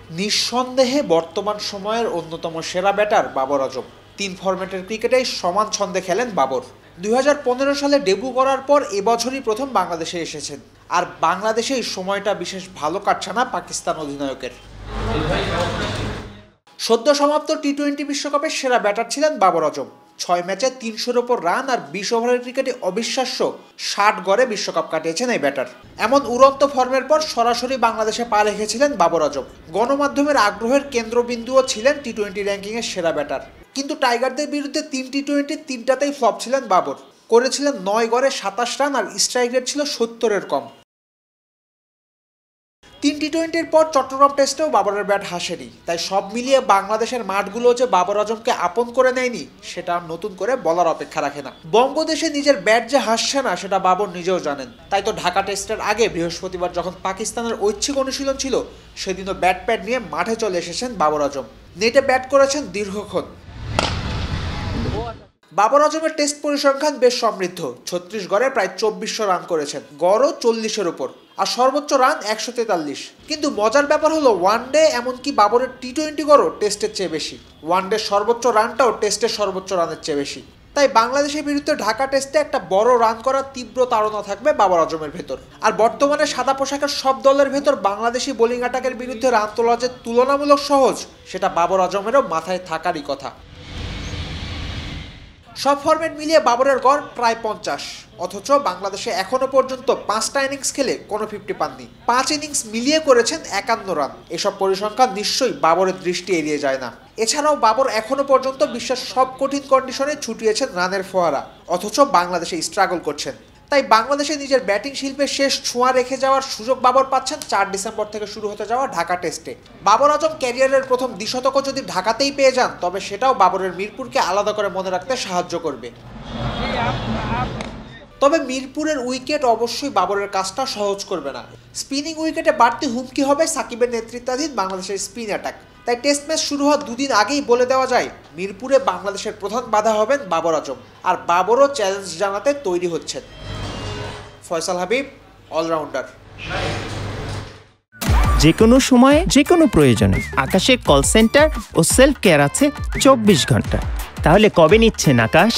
নিঃসন্দেহে বর্তমান সময়ের অন্যতম সেরা ব্যাটার বাবর আজম। 3 ফরম্যাটের ক্রিকেটেই সমান ছন্দে খেলেন বাবর। 2015 সালে ডেবিউ করার পর এবছরই প্রথম বাংলাদেশে এসেছেন। আর বাংলাদেশে এই সময়টা বিশেষ ভালো কাটছে না পাকিস্তান অধিনায়কের। সদ্য সমাপ্ত টি-20 বিশ্বকাপের সেরা ব্যাটার ছিলেন বাবর আজম। 6 ম্যাচে 300-র ওপর রান আর 20 ওভারের ক্রিকেটে অবিশ্বাস্য 60 গড়ে বিশ্বকাপ কাটিয়েছেন এই ব্যাটার। এমন উড়ন্ত ফর্মের পর সরাসরি বাংলাদেশে পা রেখেছিলেন বাবর আজম। গণমাধ্যমের আগ্রহের কেন্দ্রবিন্দুও ছিলেন টি-20 র্যাঙ্কিংয়ের সেরা ব্যাটার। কিন্তু টাইগারদের বিরুদ্ধে 3 টি-20 3টাতেই ফ্লপ ছিলেন বাবর। করেছিলেন 9 গড়ে 27 রান আর স্ট্রাইক রেট ছিল 70-এর কম। 3 টি-20-র পর চট্টগ্রাম টেস্টেও বাবরের ব্যাট হাসেনি। তাই সব মিলিয়ে বাংলাদেশের মাঠগুলো যে বাবর আজমকে আপন করে নেয়নি সেটা নতুন করে বলার অপেক্ষা রাখে না। বঙ্গদেশে নিজের ব্যাট যে হাসছে না সেটা বাবর নিজেও জানেন। তাই তো ঢাকা টেস্টের আগে বৃহস্পতিবার যখন পাকিস্তানের ঐচ্ছিক অনুশীলন ছিল সেদিনও ব্যাট প্যাড নিয়ে মাঠে চলে এসেছেন বাবর আজম। নেটে ব্যাট করেছেন দীর্ঘক্ষণ। বাবর আজমের টেস্ট পরিসংখ্যান বেশ সমৃদ্ধ। 36 গড়ে প্রায় 2400 রান করেছেন, গড়ও 40-এর উপর, আর সর্বোচ্চ রান 143। কিন্তু মজার ব্যাপার হলো ওয়ানডে এমনকি বাবরের টি-20 গড়ও টেস্টের চেয়ে বেশি। ওয়ানডের সর্বোচ্চ রানটাও টেস্টের সর্বোচ্চ রানের চেয়ে বেশি। তাই বাংলাদেশের বিরুদ্ধে ঢাকা টেস্টে একটা বড় রান করার তীব্র তাড়না থাকবে বাবর আজমের ভেতর। আর বর্তমানে সাদা পোশাকের সব দলের ভেতর বাংলাদেশি বোলিং অ্যাটাকের বিরুদ্ধে রান তোলা যে তুলনামূলক সহজ সেটা বাবর আজমেরও মাথায় থাকারই কথা। সব ফরম্যাট মিলিয়ে বাবরের গড় প্রায় 50, অথচ বাংলাদেশে এখনো পর্যন্ত 5টা ইনিংস খেলে কোনো 50 পাননি। 5 ইনিংস মিলিয়ে করেছেন 51 রান। এসব পরিসংখ্যান নিশ্চয়ই বাবরের দৃষ্টি এড়িয়ে যায় না। এছাড়াও বাবর এখনো পর্যন্ত বিশ্বের সব কঠিন কন্ডিশনে ছুটিয়েছেন রানের ফোয়ারা, অথচ বাংলাদেশে স্ট্রাগল করছেন। তাই বাংলাদেশে নিজের ব্যাটিং শিল্পের শেষ ছোঁয়া রেখে যাওয়ার সুযোগ বাবর পাচ্ছেন 4 ডিসেম্বর থেকে শুরু হতে যাওয়া ঢাকা টেস্টে। বাবর আজম ক্যারিয়ারের প্রথম দ্বিশতক যদি ঢাকাতেই পেয়ে যান তবে সেটাও বাবরের মিরপুরকে আলাদা করে মনে রাখতে সাহায্য করবে। তবে মিরপুরের উইকেট অবশ্যই বাবরের কাজটা সহজ করবে না। স্পিনিং উইকেটে বাড়তি হুমকি হবে সাকিবের নেতৃত্বাধীন বাংলাদেশের স্পিন অ্যাটাক। তাই টেস্ট ম্যাচ শুরু হওয়ার 2 দিন আগেই বলে দেওয়া যায় মিরপুরে বাংলাদেশের প্রধান বাধা হবেন বাবর আজম। আর বাবরও চ্যালেঞ্জ জানাতে তৈরি হচ্ছেন। ফয়সাল হাবিব, অলরাউন্ডার। যে কোনো সময়ে যে কোনো প্রয়োজনে আকাশে কল সেন্টার ও সেলফ কেয়ার আছে 24 ঘন্টা। তাহলে কবে নিচ্ছেন আকাশ?